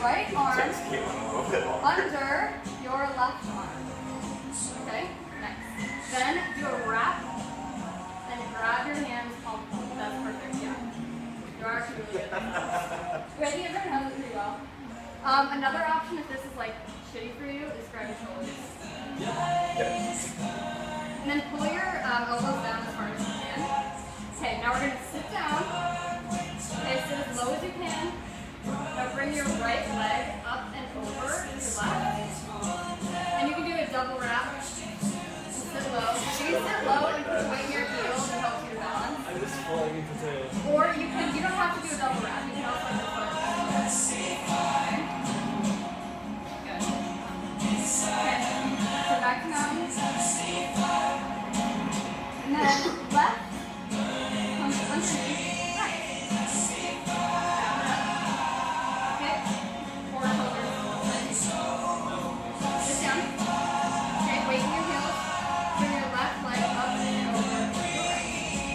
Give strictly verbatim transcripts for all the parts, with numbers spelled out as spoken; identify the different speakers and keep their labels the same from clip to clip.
Speaker 1: right arm under your left arm. Okay? Next. Then do a wrap and grab your hands palm. That's perfect, yeah. You are actually really good. I think everyone knows it pretty well. Um, another option if this is like shitty for you is grab your shoulders.
Speaker 2: Yes.
Speaker 1: And then pull your um, elbows down as hard as you can. Okay, now we're going to sit down. Okay, sit as low as you can. Now bring your right leg up and over to your left. And you can do a double wrap. Sit low. You can sit low and put weight in your heels to help you balance.
Speaker 2: I'm just falling into the...
Speaker 1: Or you can, you don't have to do a double wrap. You can also do a foot. Okay. Good. Okay. So back to mountain. And then left comes underneath right. Okay. Four shoulders. Sit down. Okay, weight in your heels. Bring your left leg up and over to the right.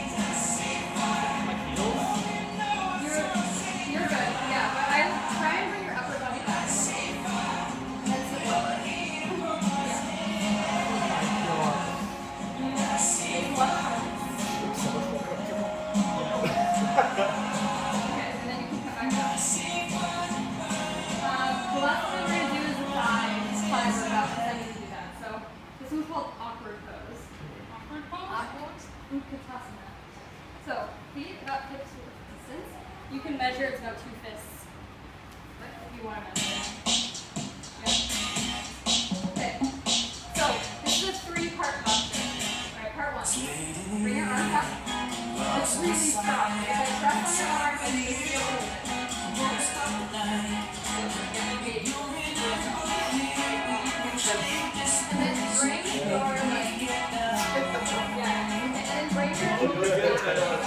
Speaker 2: My heels?
Speaker 1: You're, you're good, yeah. But I try and bring your upper body back. Then sit lower. Yeah. Take one arm. Okay, and then you can come back down. Um, the last thing we're going to do is the thigh thigh workout, because I need to do that. So this one's called awkward pose. Awkward pose? Awkward Utkatasana. So feet about hips width distance. You can measure, it's about two fists. But if you want to measure. Yeah. Okay. So this is a three-part posture. Alright, part one. Bring your arms up. It's really strong. If I press on your arm and you feel a little bit. And then bring your leg. Yeah. And then bring your elbows back.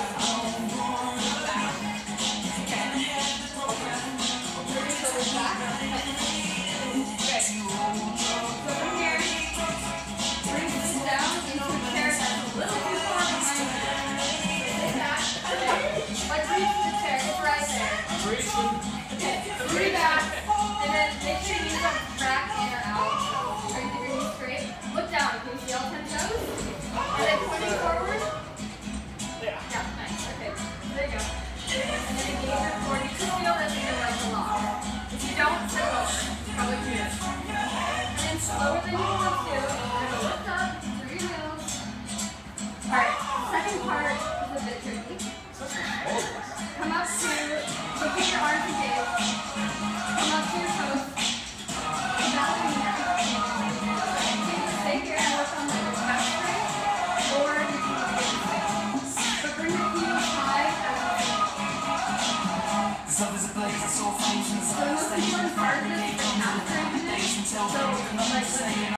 Speaker 1: Bring your shoulders back. Okay. So from here, bring this down into a chair that's a little too far behind you. Sit back. Like reach the chair. It's right there. Okay. Three back. And then make sure your knees don't crack in or out. Try to keep your knees straight. Look down. Can you see all ten toes? Are they pointing forward?
Speaker 2: Yeah.
Speaker 1: Yeah, nice. Okay. There you go. And then engage your core. You should feel this in your legs a lot. If you don't, sit lower. Probably do this. And then slower than you want to. You're going to lift up through your heels. Alright, second part is a bit tricky. Come up to, so keep your arms engaged. Come up to your toes. Come down from here. You can stay here and work on the calf strength, or you can go get straight. But bring your heels high as you so the most important part of this is calf strength. So, like,